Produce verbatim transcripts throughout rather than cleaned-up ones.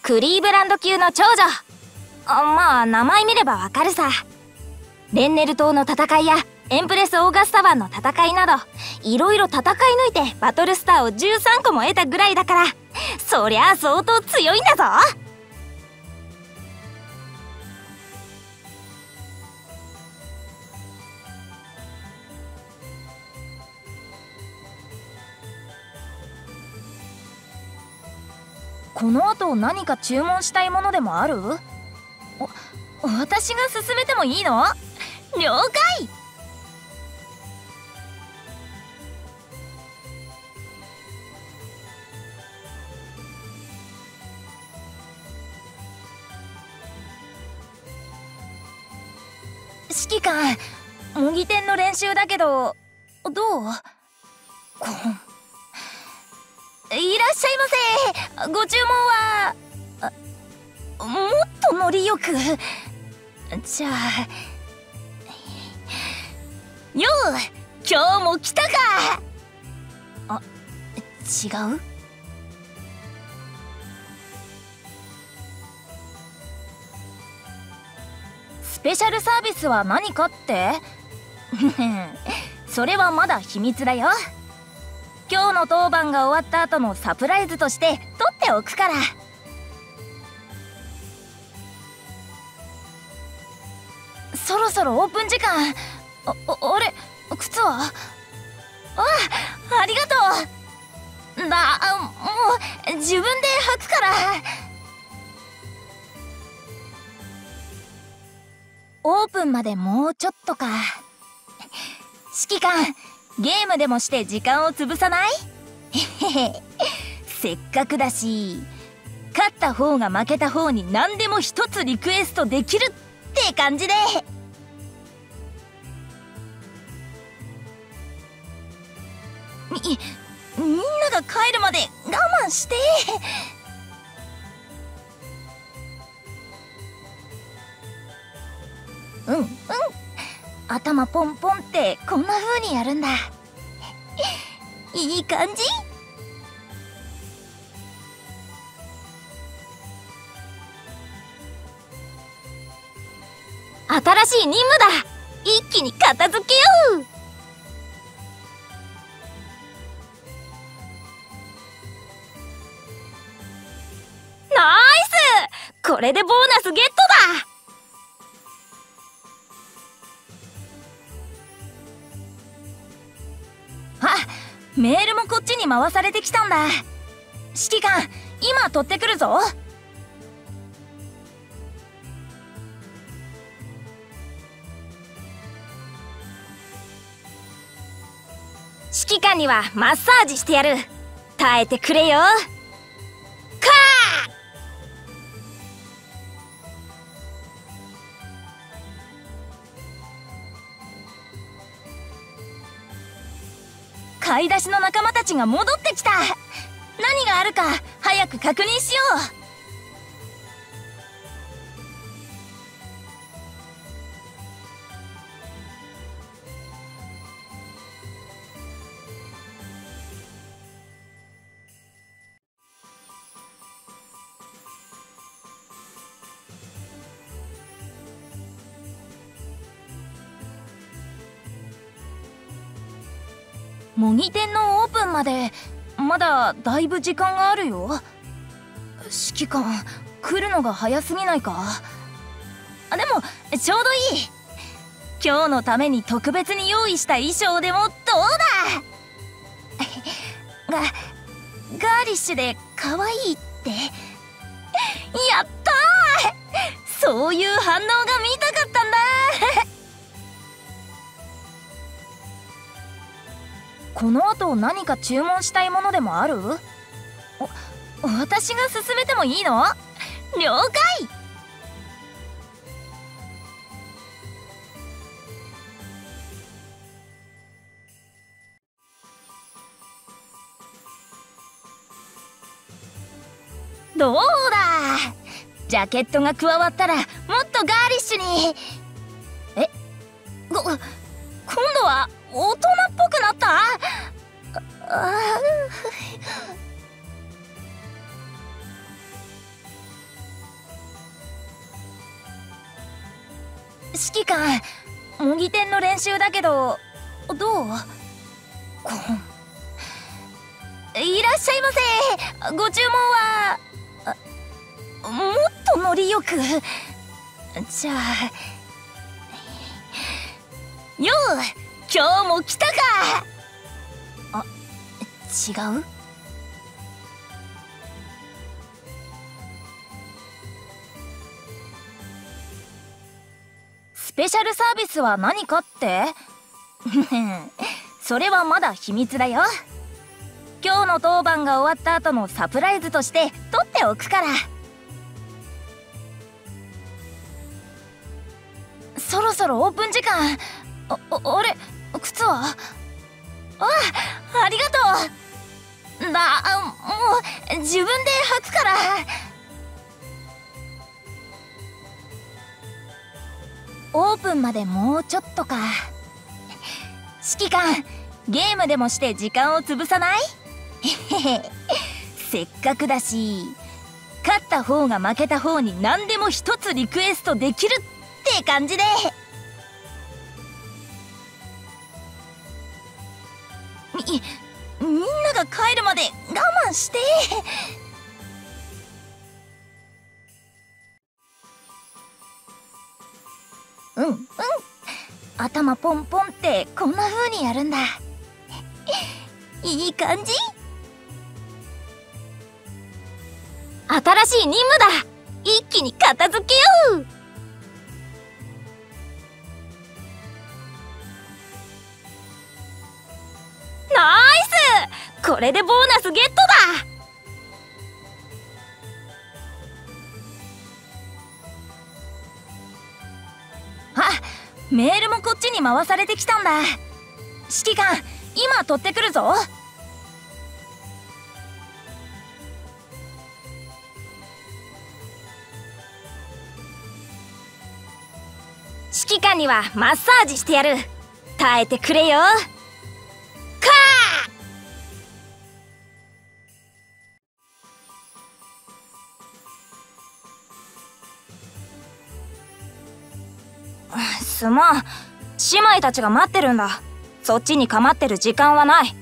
クリーブランド級の長女。あ、まあ名前見ればわかるさ。レンネル島の戦いやエンプレスオーガスタ湾の戦いなどいろいろ戦い抜いてバトルスターをじゅうさんこも得たぐらいだから、そりゃあ相当強いんだぞ。この後何か注文したいものでもある？お、私が勧めてもいいの？了解。指揮官、模擬店の練習だけどどう？こいらっしゃいませ。ご注文はもっとノリよく。じゃあ、よう、今日も来たか。あ、違う？スペシャルサービスは何かって？それはまだ秘密だよ。今日の当番が終わった後のサプライズとして取っておくから。そろそろオープン時間。あ、あれ、靴は？あ、ありがとう。だ、もう自分で履くから。オープンまでもうちょっとか。指揮官、ゲームでもして時間を潰さない？せっかくだし、勝った方が負けた方に何でも一つリクエストできるって感じで。み、みんなが帰るまで我慢して。うんうん、頭ポンポンってこんな風にやるんだ。いい感じ。新しい任務だ。一気に片付けよう。ナイス！これでボーナスゲットだ。あ、メールもこっちに回されてきたんだ。指揮官、今取ってくるぞ。指揮官にはマッサージしてやる。耐えてくれよ。かー！買い出しの仲間たちが戻ってきた。何があるか早く確認しよう。模擬店のオープンまでまだだいぶ時間があるよ。指揮官、来るのが早すぎないか？あ、でもちょうどいい。今日のために特別に用意した衣装でもどうだ？がガーリッシュで可愛いって。やったー！そういう反応が見たかったんだ。この後何か注文したいものでもある？お、私が勧めてもいいの？了解。どうだ？ジャケットが加わったらもっとガーリッシュに。え、ご、今度は大人っぽくなった？ああ、 指揮官、模擬店の練習だけどどう？こいらっしゃいませ。ご注文はもっとノリよく。じゃあ、よう今日も来たか。あ、違う？スペシャルサービスは何かって？それはまだ秘密だよ。今日の当番が終わった後のサプライズとして取っておくから。そろそろオープン時間。あ、あれ、靴は？あ、ありがとう。だ、もう自分で履くから。オープンまでもうちょっとか。指揮官、ゲームでもして時間を潰さない？せっかくだし、勝った方が負けた方に何でも一つリクエストできるって感じで。み、みんなが帰るまで我慢して。うんうん、頭ポンポンってこんな風にやるんだ。いい感じ。新しい任務だ。一気に片付けよう。ナイス、これでボーナスゲットだ。あ、メールもこっちに回されてきたんだ。指揮官、今取ってくるぞ。指揮官にはマッサージしてやる。耐えてくれよ。かー。すまん、姉妹たちが待ってるんだ。そっちに構ってる時間はない。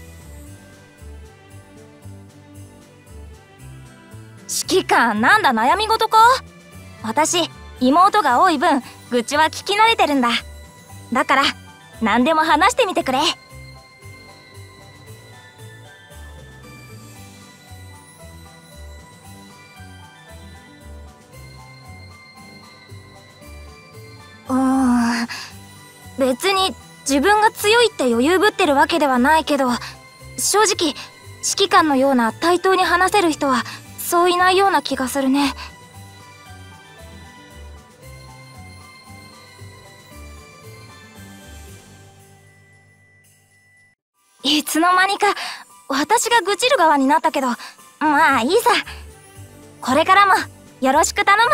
指揮官、なんだ悩み事か？私、妹が多い分愚痴は聞き慣れてるんだ。だから何でも話してみてくれ。うーん、別に自分が強いって余裕ぶってるわけではないけど、正直指揮官のような対等に話せる人はそういないような気がするね。いつの間にか私が愚痴る側になったけど、まあいいさ。これからもよろしく頼む。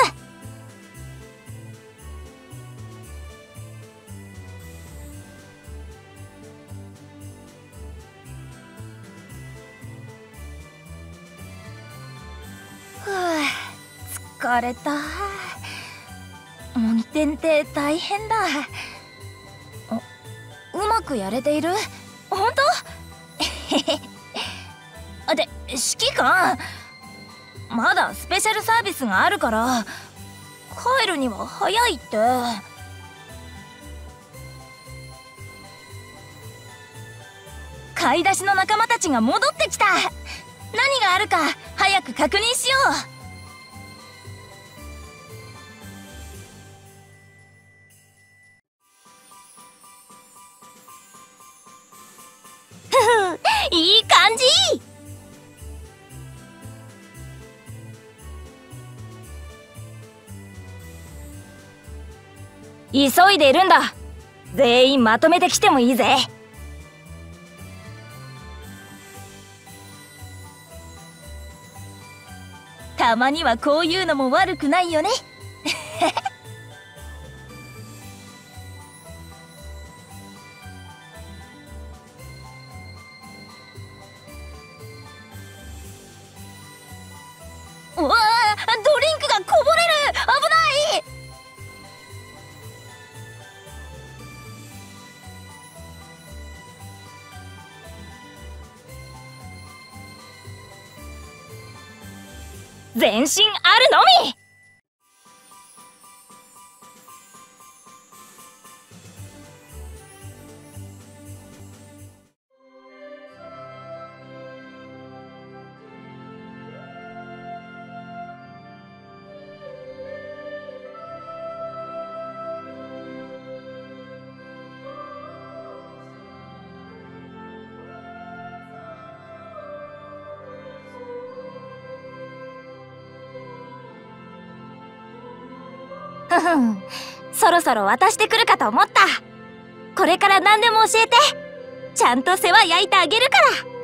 ふぅ、疲れた。模擬店って大変だ。うまくやれている？本当？で、指揮官、まだスペシャルサービスがあるから帰るには早いって。買い出しの仲間たちが戻ってきた。何があるか早く確認しよう。いい感じ。急いでいるんだ。全員まとめてきてもいいぜ。たまにはこういうのも悪くないよね。うわあ、ドリンクがこぼれる。危ない。 全身あるのみ。ふふん、そろそろ渡してくるかと思った。これから何でも教えて。ちゃんと世話焼いてあげるから。